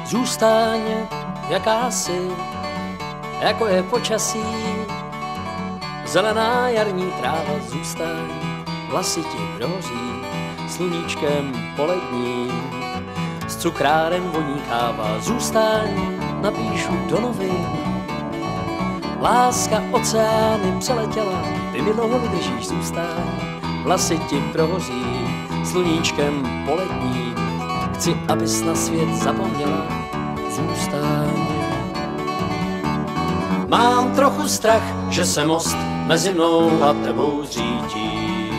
Zůstaň, jaká jsi, jako je počasí. Zelená jarní tráva, zůstaň, vlasy ti prohoří sluníčkem poledním. Z cukráren voní káva, zůstaň, napíšu do novin. Láska oceány přeletěla, ty mi dlouho vydržíš, zůstaň, vlasy ti prohoří sluníčkem poledním. Chci, abys na svět zapomněla, zůstaň. Mám trochu strach, že se most mezi mnou a tebou zřítí.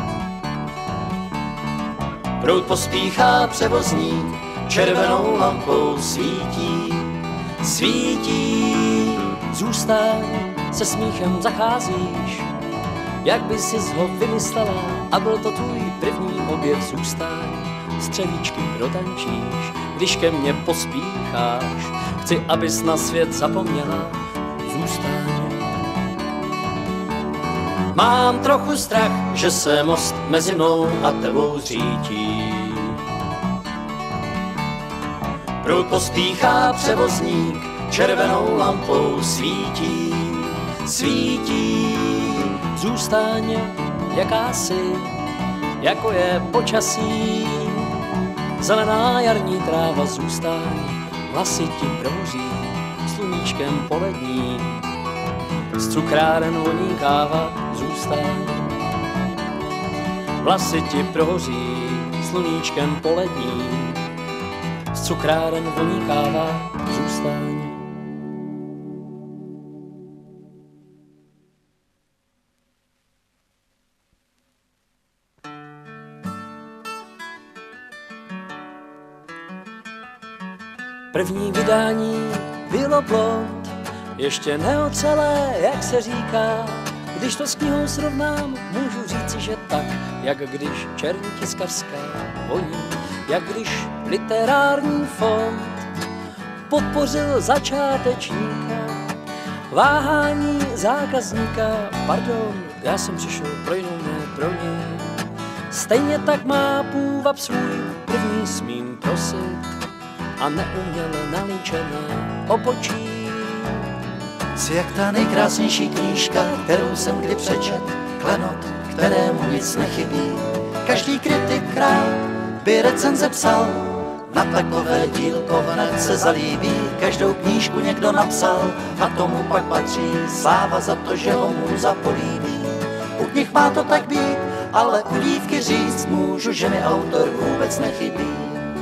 Proud pospíchá převozník, červenou lampou svítí. Svítí, zůstaň, se smíchem zacházíš, jak by sis ho vymyslela a byl to tvůj první objev. Zůstaň, střevíčky protančíš, když ke mně pospícháš. Chci, abys na svět zapomněla, zůstaň. Mám trochu strach, že se most mezi mnou a tebou zřítí. Proud pospíchá převozník, červenou lampou svítí. Svítí, zůstaň, jaká jsi, jako je počasí. Zelená jarní tráva, zůstaň, vlasy ti prohoří sluníčkem poledním. Z cukráren voní káva, zůstaň, vlasy ti prohoří sluníčkem poledním. Z cukráren voní káva, zůstaň. První vydání bylo blond, ještě neocelé, jak se říká. Když to s knihou srovnám, můžu říci, že tak, jak když černí tiskařská voní, jak když literární fond podpořil začátečníka. Váhání zákazníka, pardon, já jsem přišel pro jinou, ne pro něj. Stejně tak má půvab svůj první, smím prosit, a neuměle nalíčené obočí. Jsi jak ta nejkrásnější knížka, kterou jsem kdy přečet, klenot, kterému nic nechybí. Každý kritik rád by recenze psal, na takové dílko hned se zalíbí. Každou knížku někdo napsal a tomu pak patří sláva za to, že ho můza políbí. U knih má to tak být, ale u dívky říct můžu, že mi autor vůbec nechybí.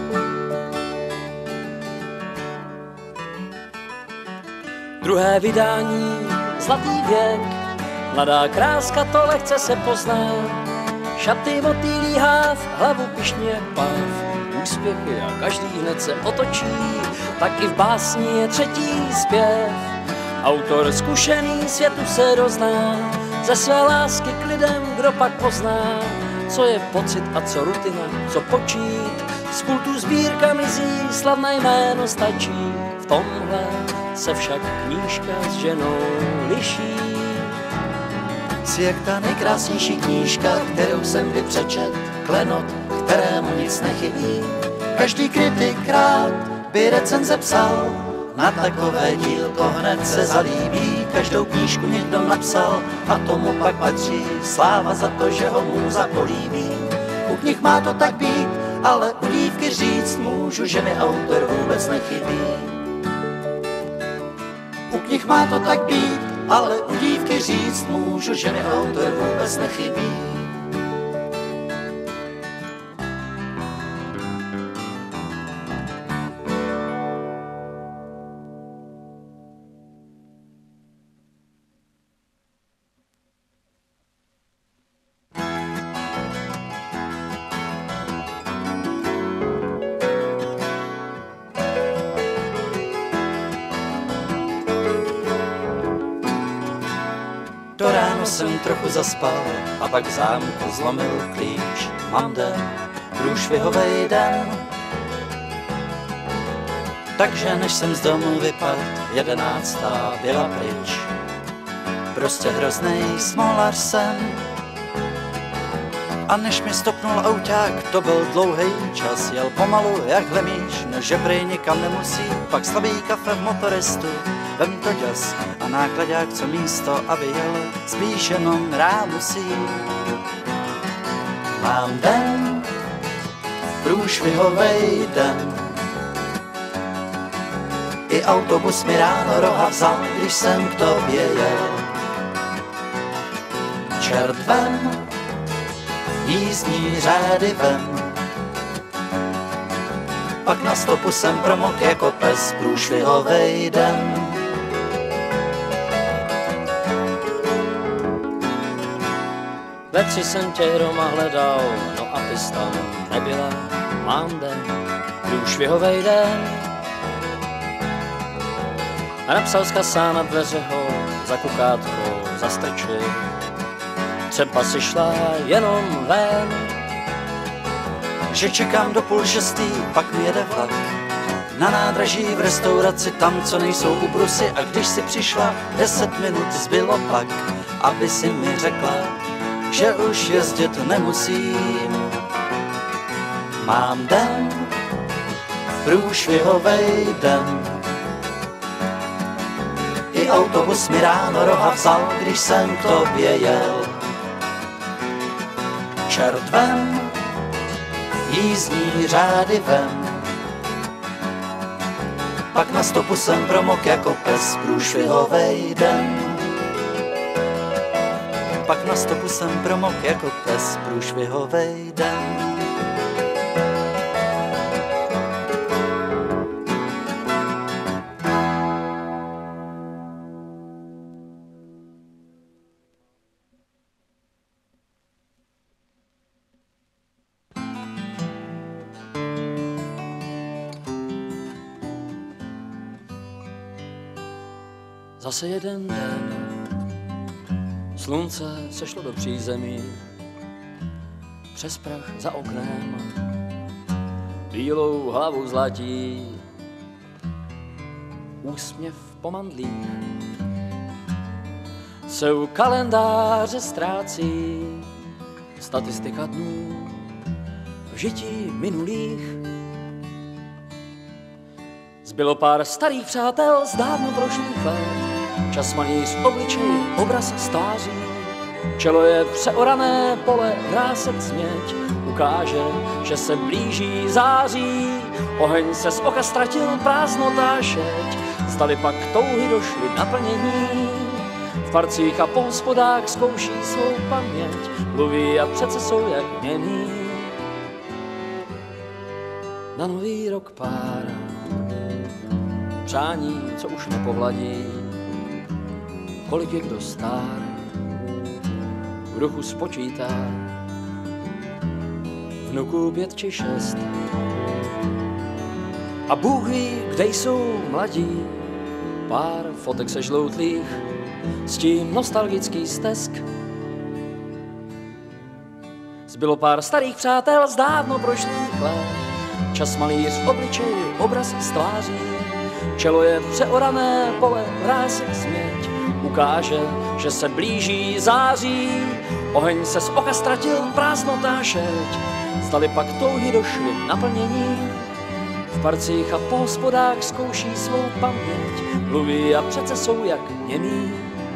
Druhé vydání, zlatý věk, mladá kráska, to lehce se pozná. Šaty motýlí háv, hlavu pyšně páv, úspěchy a každý hned se otočí. Tak i v básni je třetí zpěv, autor zkušený světu se dozná. Ze své lásky k lidem, kdo pak pozná, co je pocit a co rutina, co počít. Z pultu sbírka mizí, slavné jméno stačí. V tomhle se však knížka s ženou liší. Jsi jak ta nejkrásnější knížka, kterou jsem kdy přečet, klenot, kterému nic nechybí. Každý kritik rád by recenze psal, na takové dílko hned se zalíbí. Každou knížku někdo napsal a tomu pak patří sláva za to, že ho můza políbí. U knih má to tak být, ale u dívky říct můžu, že mi autor vůbec nechybí. U knih má to tak být, ale u dívky říct můžu, že mi autor vůbec nechybí. Do ráno jsem trochu zaspal a pak v zámku zlomil klíč. Mám den, průšvihovej den, takže než jsem z domu vypadl, 11. byla pryč. Prostě hroznej smolař jsem, A než mi stopnul auták, to byl dlouhý čas. Jel pomalu jak hlemíš, no že prej nikam nemusí. Pak slabý kafe v motoristu, vem to děs. A nákladák co místo, aby jel, spíš jenom rámusí. Mám den, průšvihovej den. I autobus mi ráno roha vzal, když jsem k tobě jel. Čert vem, jízdní řády vem. Pak na stopu jsem promok jako pes, průšvihovej den. Ve 3 jsem tě doma hledal, no a ty tam nebyla. Mám den, průšvihovej den. A napsal zkasá na dveře ho, za kukátkou zastrčil. Třeba si šla jenom ven. Že čekám do 5:30, pak mi jede vlak. Na nádraží v restauraci, tam, co nejsou ubrusy. A když si přišla, 10 minut zbylo pak, aby si mi řekla, že už jezdit nemusím. Mám den, průšvihovej den. I autobus mi ráno roha vzal, když jsem k tobě jel. Čert vem, jízdní řády vem. Pak na stopu jsem promok jako pes, průšvihovej den. Pak na stopu jsem promok jako pes, průšvihovej den. Zase jeden den, slunce sešlo do přízemí, přes prach za oknem, bílou hlavu zlatí, úsměv po mandlích, se u kalendáře ztrácí, statistika dnů v žití minulých. Zbylo pár starých přátel z dávno prošlých let, čas malíř v obličeji, obraz z tváří. Čelo je přeorané pole, vrásek směť, ukáže, že se blíží září. Oheň se z oka ztratil, prázdnota šeť, zdali pak touhy došly naplnění. V parcích a po hospodách zkouší svou paměť, mluví a přece jsou jak němí. Na nový rok pár přání, co už nepovladí, kolik je kdo stár, v duchu spočítá, vnuků 5 či 6. A Bůh ví, kde jsou mladí, pár fotek se žloutlých, s tím nostalgický stesk. Zbylo pár starých přátel z dávno prošlých let, čas malíř v obličeji, obraz z tváří. Čelo je přeorané pole, vrásek směť, ukáže, že se blíží září. Oheň se z oka ztratil, prázdnota šeť, zdali pak touhy došly naplnění. V parcích a po hospodách zkouší svou paměť, mluví a přece jsou jak němí.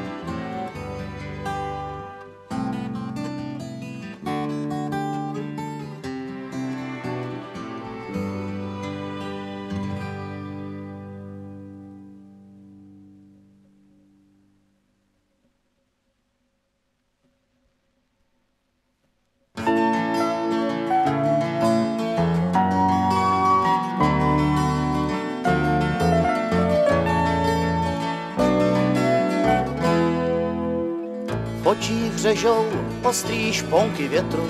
V očích řežou ostrý šponky větru.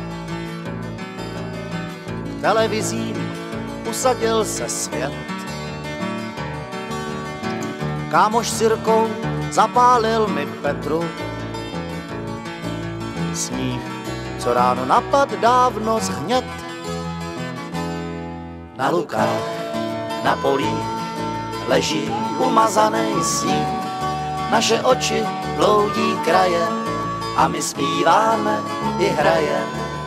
Televizím usadil se svět. Kámoš s Jirkou zapálil mi Petru. Sníh, co ráno napad, dávno zhnět. Na lukách, na polích leží umazaný sníh. Naše oči bloudí kraje a my zpíváme i hrajem.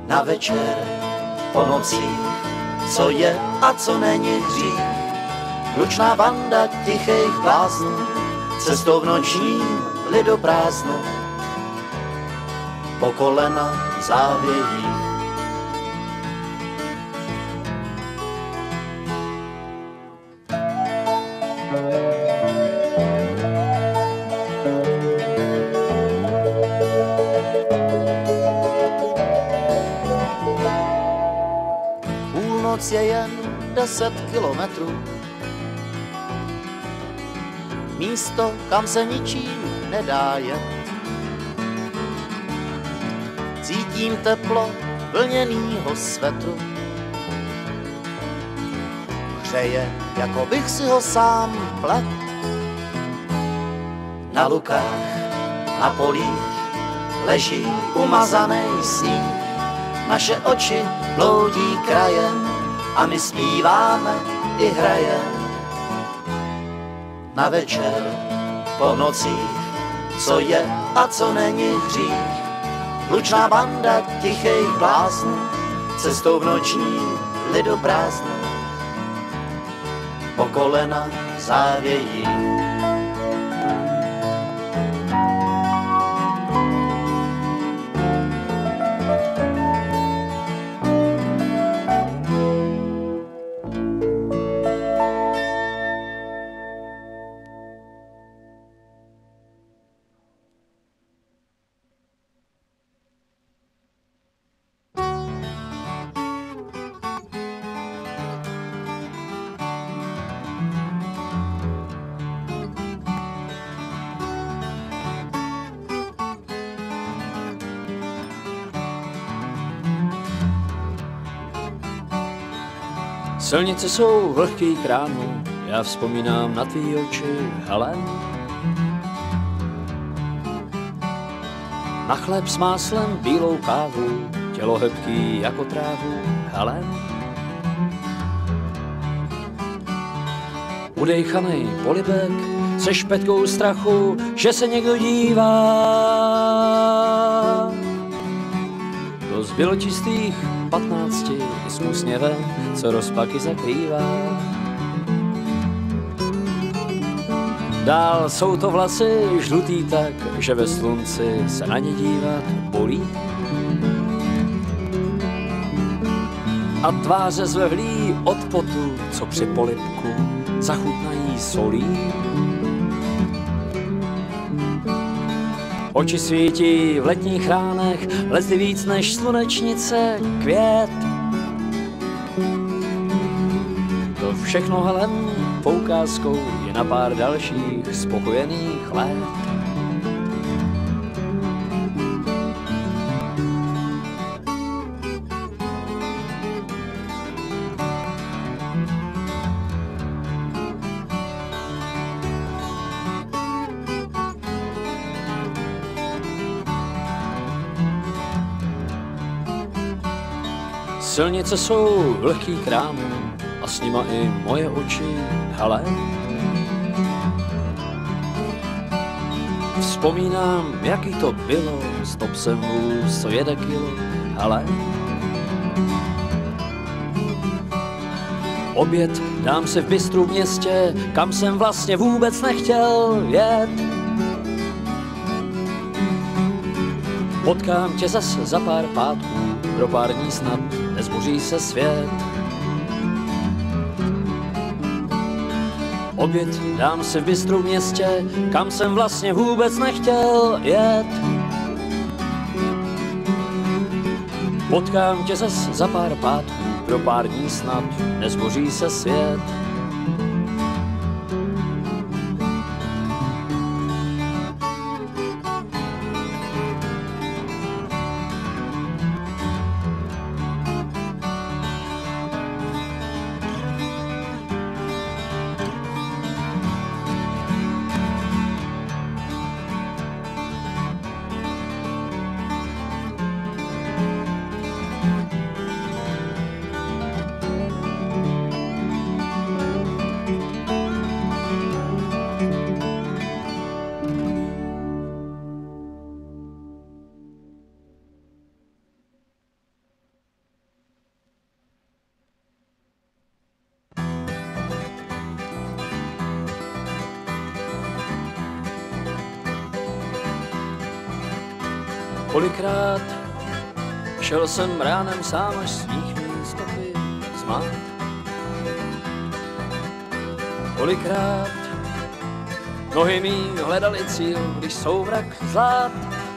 na večer po nocích, co je a co není hřích. Hlučná banda tichých bláznů, cestou v nočním lidoprázdnu, po kolena v závějích. Půlnoc je jen 10 kilometrů, místo, kam se ničím nedá jet. Cítím teplo vlněnýho svetru, hřeje, jako bych si ho sám plet. Na lukách, na polích leží umazaný sníh, naše oči bloudí krajem a my zpíváme i hrajem. Na večer po nocích, co je a co není hřích. Hlučná banda tichých bláznů, cestou v nočním lidoprázdnu, po kolena v závějích. Silnice jsou vlhký krámu, já vzpomínám na tvý oči, Helen. Na chléb s máslem, bílou kávu, tělo hebký jako trávu, Helen. Udejchanej polibek se špetkou strachu, že se někdo dívá. Do zbyločistých 15 s úsměvem, co rozpaky zakrývá. Dál jsou to vlasy žlutý tak, že ve slunci se na ně dívat bolí. A tváře zvevlí od potu, co při polibku zachutnají solí. Oči svítí v letních ránech, lezy víc než slunečnice květ. To všechno Helen poukázkou je na pár dalších spokojených let. Silnice jsou vlhký krámu a s nima i moje oči, hele. Vzpomínám, jaký to bylo, stop jsem vůz, co jede kilo, hele. Oběd dám se v bistru městě, kam jsem vlastně vůbec nechtěl jet. Potkám tě zas za pár pátků, pro pár dní snad nezboří se svět. Oběd dám se v bistru městě, kam jsem vlastně vůbec nechtěl jet. Potkám tě zas za pár pátků, pro pár dní snad nezboří se svět. Kolikrát šel jsem ránem sám, až sníh mý stopy zmát. Kolikrát nohy mý hledali cíl, když souvrak zlát.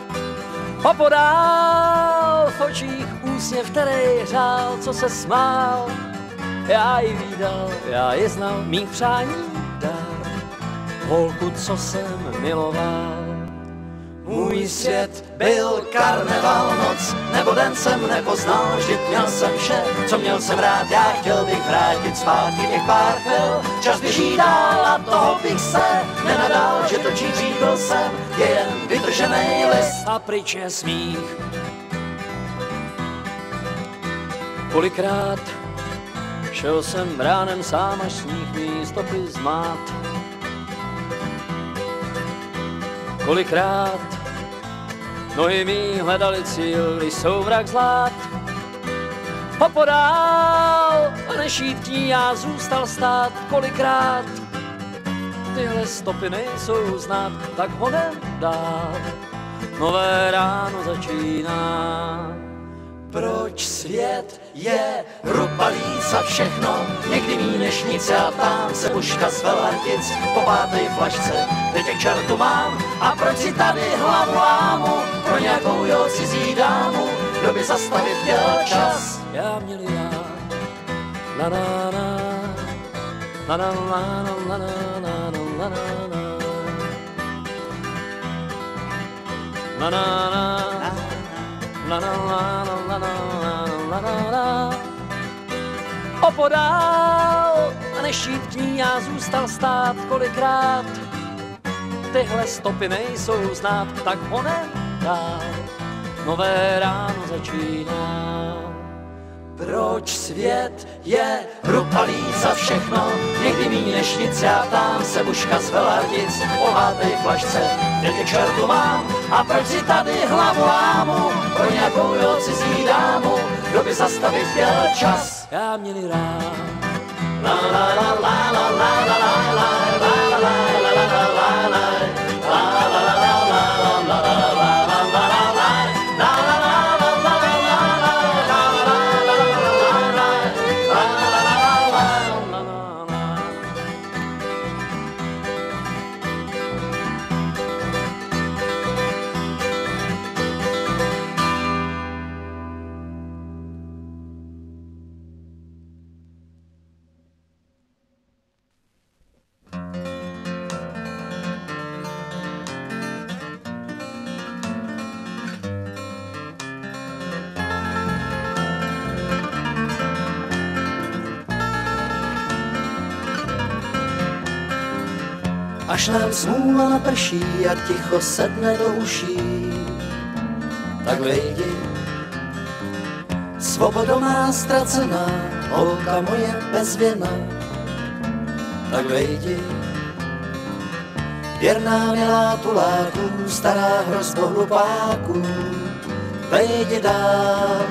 Opodál v očích úsměv, který hřál, co se smál. Já ji vídal, já ji znal, mých přání dál. Holku, co jsem miloval. Můj svět byl karneval, noc nebo den jsem nepoznal, vždyť měl jsem vše, co měl jsem rád, já chtěl bych vrátit zpátky těch pár chvil. Čas běží dál a toho bych se nenadal, že to čím dřív byl jsem, je jen vytržený list a pryč je smích. Kolikrát šel jsem ránem sám, až sníh mý stopy zmát. Kolikrát nohy mý hledali cíl, když souvrak zlát. Opodál a nešítký já zůstal stát. Kolikrát tyhle stopy nejsou znát, tak honem dál nové ráno začíná. Proč svět je rupalý za všechno, někdy míň než nic, já ptám se puška z Velartic po pátej flašce, teď jak čertu mám a proč si tady hlavu lámu pro nějakou jo cizí dámu, kdo by zastavit chtěl čas. Já měl já la la la la la la la la la la la la la la la la. Opodál a nešítký já zůstal stát. Kolikrát tyhle stopy nejsou znát, tak honem dál nové ráno začíná. Proč svět je rupalý za všechno, někdy míň než nic, já ptám se buška z Velartic po pátej flašce, teď je čertu mám a proč si tady hlavu lámu pro nějakou jo cizí dámu, kdo by zastavit chtěl čas. Já měli rád la la la la la la la la la la la la la. Až nám smůla naprší a ticho sedne do uší, tak vejdi, svoboda má ztracená, holka moje bezvěna, tak vejdi, věrná milá tuláků, stará hrozbo hlupáků, vejdi dál,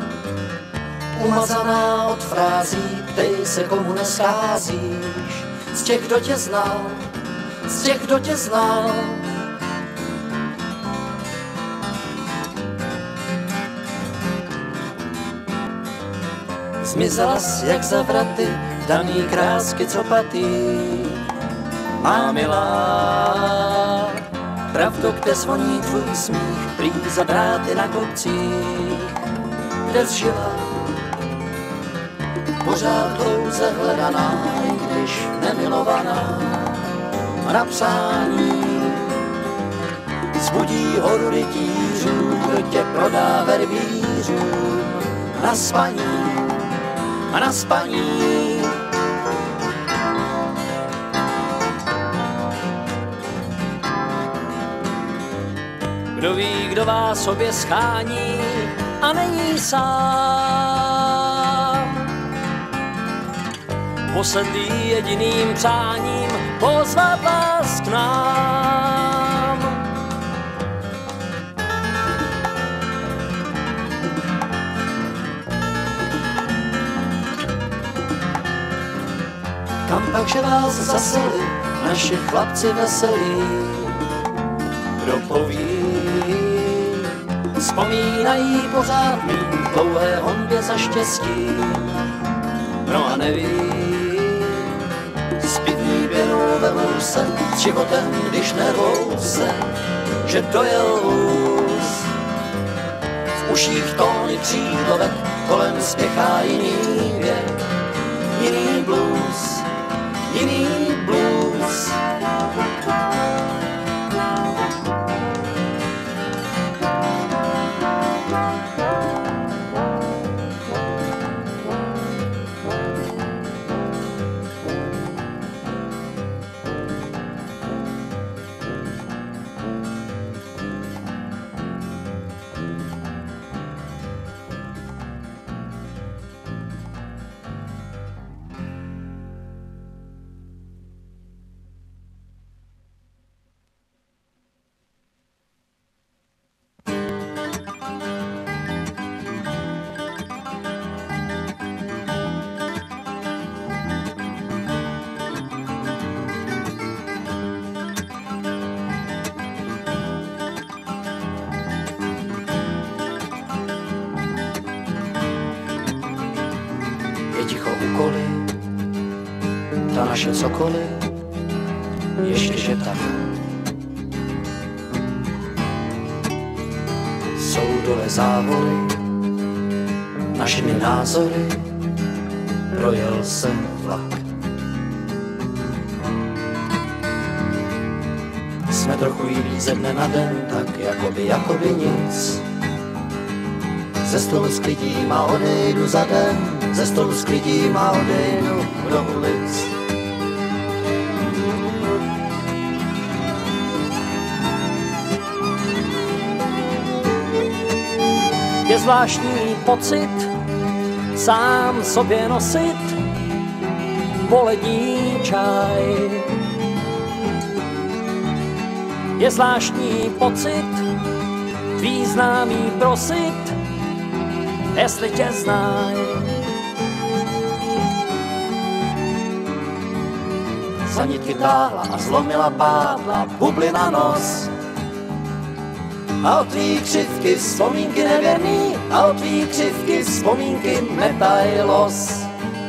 umazaná od frází, ptej se komu nescházíš, z těch, kdo tě znal, z těch, kdo tě znal. Zmizela jsi jak za vraty, daný krásky, co patý. Má milá, pravdu, kde zvoní tvůj smích, prý za dráty na kopcích, kde jsi žila, pořád dlouze hledaná, i když nemilovaná. Na přání zbudí horu rytířů, kdo tě prodá verbířům na spaní a na spaní. Kdo ví, kdo vás sobě schání a není sám, posedlý jediným přáním pozvat vás k nám. Kam pak, že vás zaseli naši chlapci veselí, kdo poví, vzpomínají pořád mým dlouhé honbě za štěstí. No a nevím, zpěvní pěnou ve vůse, s životem, když nervou se, že dojel vůz. V uších tóny křídlovek, kolem spěchá jiný věk, jiný blues, jiný blues. Ta naše cokoliv, ještě že tak. Jsou dole závory, našimi názory, projel se vlak. Jsme trochu jiný ze dne na den, tak jakoby nic. Ze stolu sklidím a odejdu za den, ze stolu sklidím a odejdu do ulic. Je zvláštní pocit sám sobě nosit polední čaj. Je zvláštní pocit tvý známý prosit, jestli tě znaj. Za nitky táhla a zlomila pádla bublina nos. A o tvý křivky vzpomínky nevěrný, a o tvý křivky vzpomínky netaj los.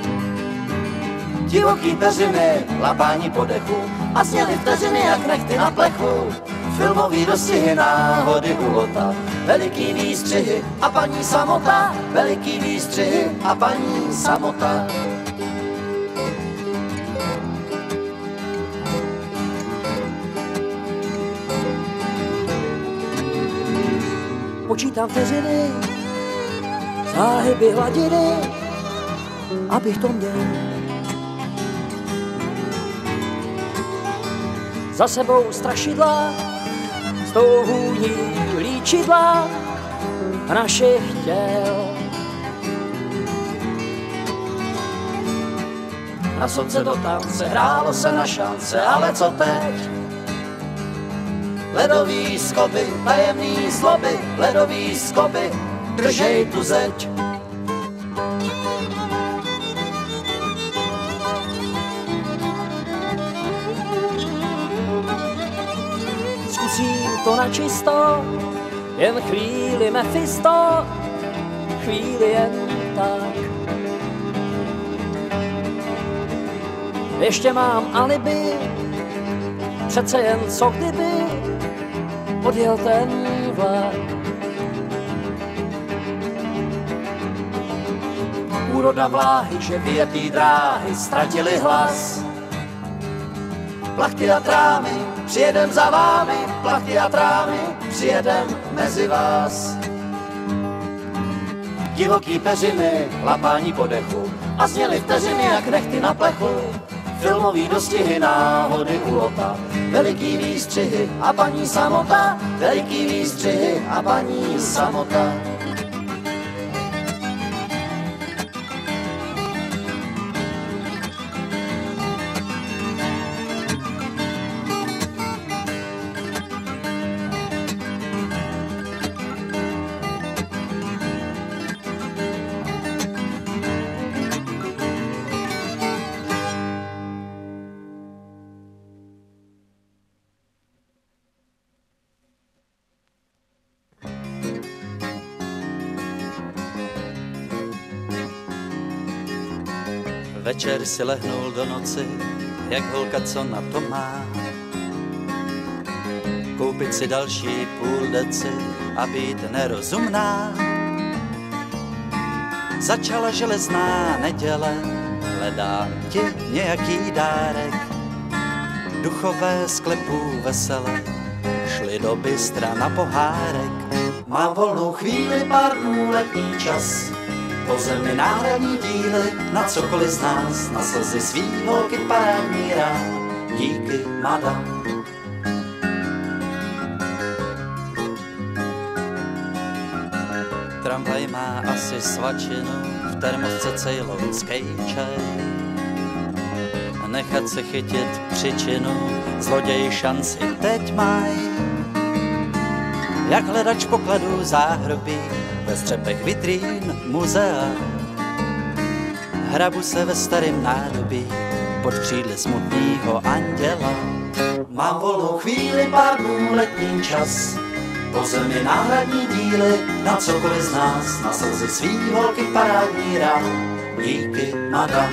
Divoký peřiny, lapání po dechu a sněly vteřiny jak nechty na plechu. Filmový dostihy, náhody hulota, veliký výstřihy a paní samota, veliký výstřihy a paní samota. Počítám vteřiny, záhyby hladiny, abych to měl. Za sebou strašidla, s tou vůní líčidla našich těl. Na slunce do tance, hrálo se na šance, ale co teď? Ledový skoby, tajemný zloby, ledový skoby, držej tu zeď. Zkusím to načisto, jen chvíli Mephisto, chvíli jen tak. Ještě mám alibi, přece jen co kdyby odjel ten vlak. Úroda vláhy, že vyjetý dráhy ztratili hlas. Plachty a trámy, přijedem za vámi, plachty a trámy, přijedem mezi vás. Divoký peřiny, lapání po dechu a zněly vteřiny jak nechty na plechu. Filmový dostihy, náhody ulota, veliký výstřihy a paní samota, veliký výstřihy a paní samota. Večer si lehnul do noci, jak holka, co na to má. Koupit si další půl deci a být nerozumná. Začala železná neděle, hledám ti nějaký dárek. Duchové sklepů vesele šli do bystra na pohárek. Mám volnou chvíli, pár dnů, letní čas, po zemi náhradní díly, na cokoliv z nás, na slzy svý holky parádní rád. Díky, madam. Tramvaj má asi svačinu, v termosce cejlonský čaj. Nechat se chytit příčinu, zloději šanci teď maj. Jak hledač pokladů záhrobí, ve střepech vitrín muzea. Hrabu se ve starém nádobí, pod křídly smutného anděla. Mám volnou chvíli, pár dnů, letní čas, po zemi náhradní díly, na cokoliv z nás, na slzy svý holky parádní rád. Díky, madam.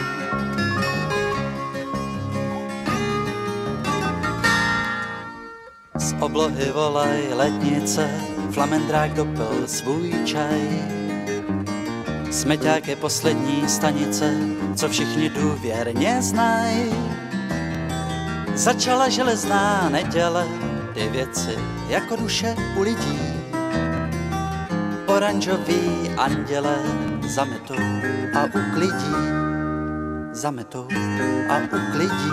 Z oblohy volaj letnice, flamendrák dopil svůj čaj. Smeťák je poslední stanice, co všichni důvěrně znají. Začala železná neděle, ty věci jako duše u lidí. Oranžový anděle zametou a uklidí. Zametou a uklidí.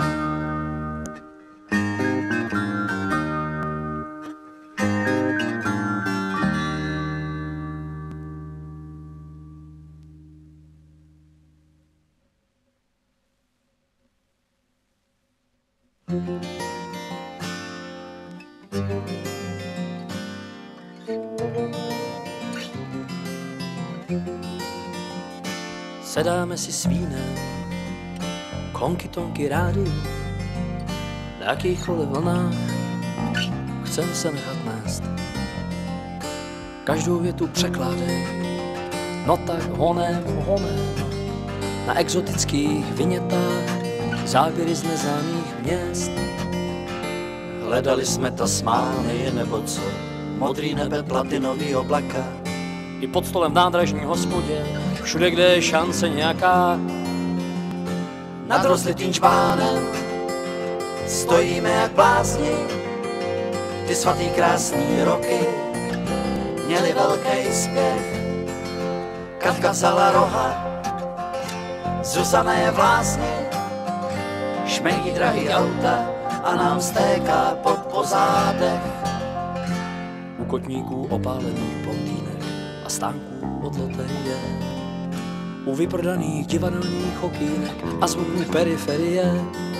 Sedáme si s vínem, konky tonky rádiu, na jakýchkoliv vlnách chcem se nechat nést. Každou větu překládej, no tak honem, na exotických vinětách záběry z neznámých měst. Hledali jsme Tasmány nebo co, modrý nebe, platinový oblaka. I pod stolem v nádražní hospodě, všude, kde je šance nějaká. Nad rozlitým čbánem stojíme jak blázni. Ty svatý krásný roky měli velký spěch. Katka vzala roha, Zuzana je v lázni. Šmejí drahý auta a nám stéká pod pozádech. U kotníků opálených blondýnek a stánků od loterie, u vyprodaných divadelních okýnek a zvuků periferie.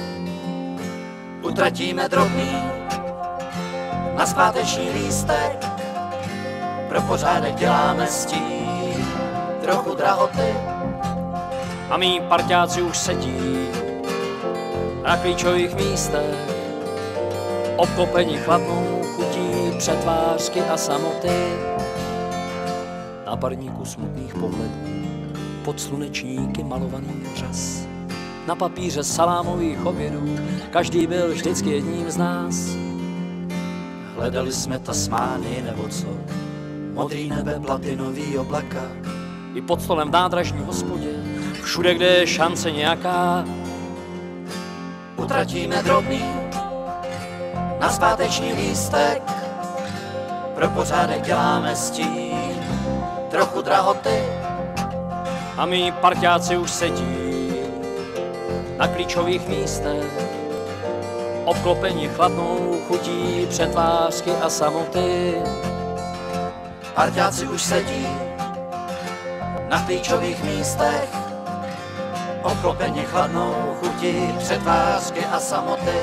Utratíme drobný na zpáteční lístek, pro pořádek děláme stín, trochu drahoty. A mí parťáci už sedí na klíčových místech, obklopeni chladnou chutí přetvářky a samoty. Na parníku smutných pohledů, pod slunečníky malovaný řas, na papíře salámových obědů, každý byl vždycky jedním z nás. Hledali jsme Tasmány nebo co, modrý nebe, platinový oblaka. I pod stolem v nádražní hospodě, všude, kde je šance nějaká. Utratíme drobný na zpáteční lístek, pro pořádek děláme stín, trochu drahoty. A mí parťáci už sedí na klíčových místech, obklopeni chladnou chutí přetvářky a samoty. Parťáci už sedí na klíčových místech, obklopeni chladnou chutí přetvářky a samoty.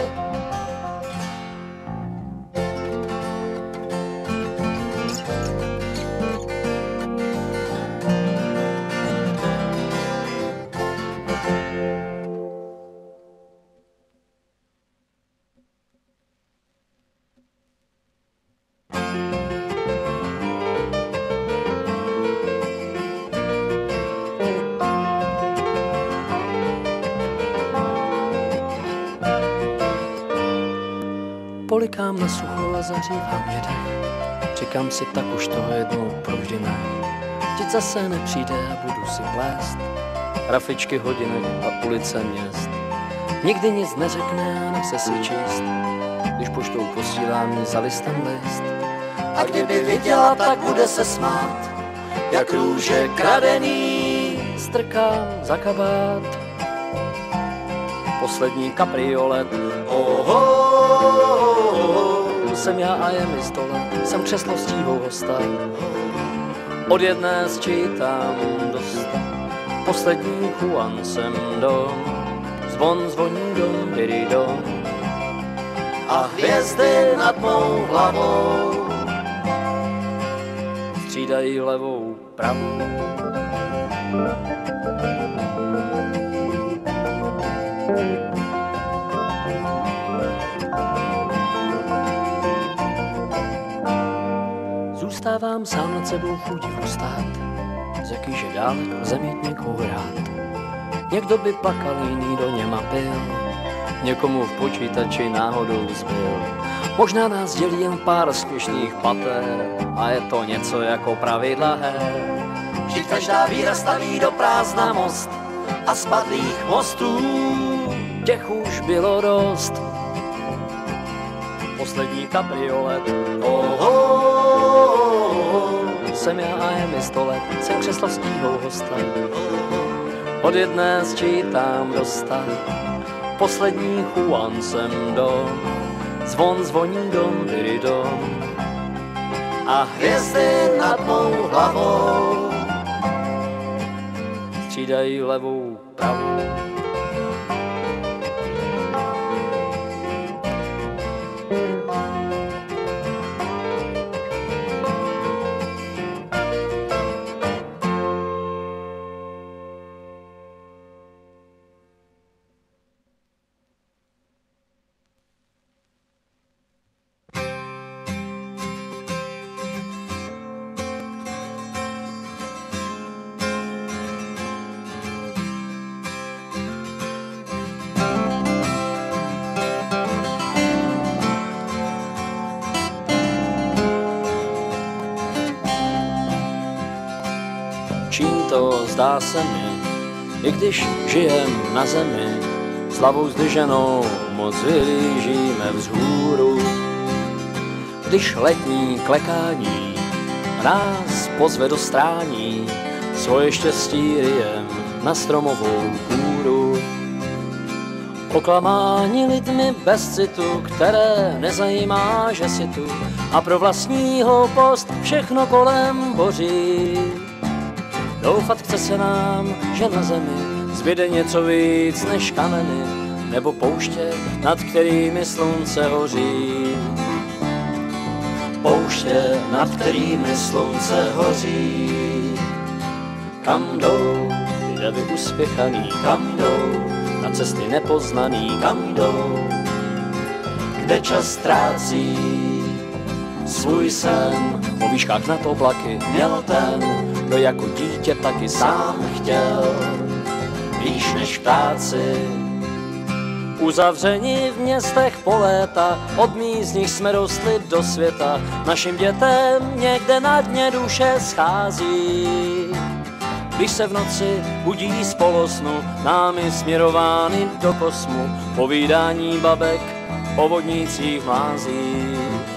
Dýchám na sucho a zahřívám mě dech. Říkám si, tak už toho jednou provždy ne. Vždyť zase nepřijde a budu si plést rafičky hodinek a ulice měst. Nikdy nic neřekne a nechce si číst, když poštou posílá mě za listem list. A kdyby viděla, tak bude se smát, jak růže kradený. Strkám za kabát poslední kapriolet. Oho, Jsem já a je mi stole, jsem křeslo s tívou hosta. Od jedné sčítám dost, poslední Juan jsem dom. Zvon zvoní dom, diri dom. a hvězdy nad mou hlavou Střídají levou, pravou. Zůstávám sám nad sebou chudivu stát, z jakýže dálek lze mít někoho rád. Někdo by plakal, jiný do něma pil, někomu v počítači náhodou zbyl. Možná nás dělí jen pár směšných pater a je to něco jako pravidla her. Vždyť každá víra staví do prázdna most a spadlých mostů Těch už bylo dost. Poslední kapriolet. Oho, Jsem já a je mi stole, jsem křesla s tívou hosta. Od jedné sčítám dosta, poslední Juan jsem dom. Zvon zvoní dom, diri dom. a hvězdy nad mou hlavou Střídají levou, pravou. Čím to zdá se mi, i když žijem na zemi, s hlavou zdrženou moc vyhlížíme vzhůru. Když letní klekání nás pozve do strání, svoje štěstí ryjem na stromovou kůru. Oklamání lidmi bez citu, které nezajímá, že si tu, a pro vlastní hloupost všechno kolem boří. Doufat chce se nám, že na zemi zbyde něco víc než kameny, nebo pouště, nad kterými slunce hoří. pouště, nad kterými slunce hoří. Kam jdou lidé uspěchaný, Kam jdou, na cesty nepoznaný, kam jdou, kde čas ztrácí svůj sen. po výškách nad oblaky Měl ten, kdo jako dítě taky sám chtěl, výš než ptáci. Uzavřeni v městech po léta, od míst z nich jsme rostli do světa. Našim dětem někde na dně duše schází. Když se v noci budí z polosnu, námi směrovány do kosmu, povídání babek o vodnících mlází.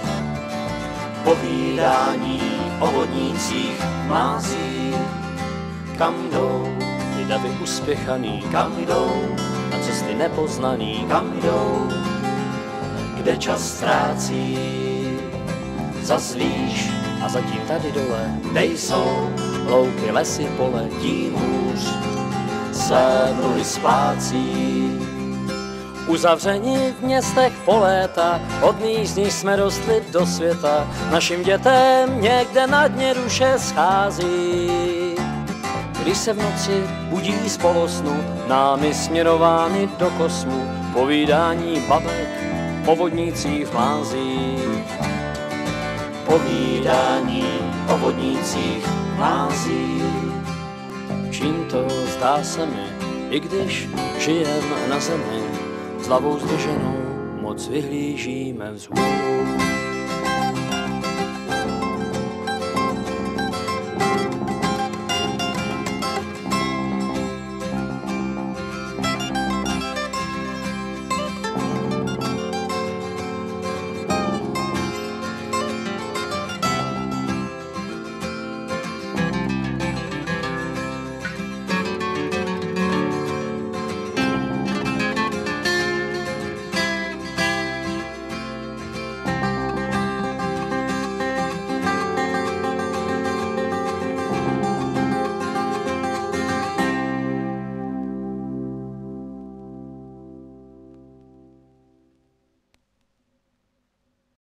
Povídání o vodnících mází. Kam jdou lidé uspěchaný, Kam jdou, na cesty nepoznaný, kam jdou, kde čas ztrácí. Zas výš, a zatím tady dole kde jsou, louky, lesy, pole, tím hůř své dluhy splácí. uzavřeni v městech po léta, od míst z nich jsme rostli do světa. Našim dětem někde na dně duše schází. Když se v noci budí z polosnu, námi směrovány do kosmu, povídání babek o vodnících mlází. Povídání o vodnících mází. Čím to zdá se mi, i když žijem na zemi, s hlavou zdrženou moc noc vyhlížíme vzhůru.